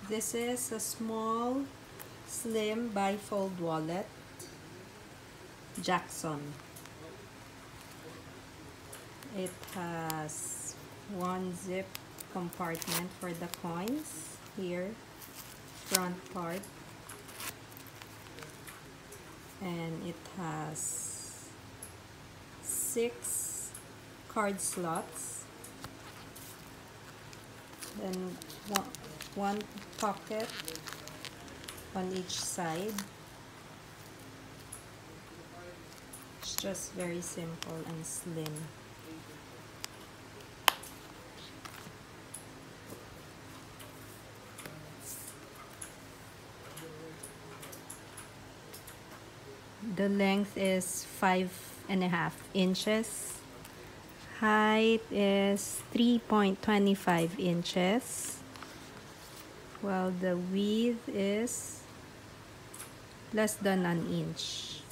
This is a small, slim bifold wallet, Jackson. It has one zip compartment for the coins here, front part, and it has 6 card slots, then one pocket on each side. It's just very simple and slim. The length is 5.5 inches. Height is 3.25 inches. While the width is less than an inch.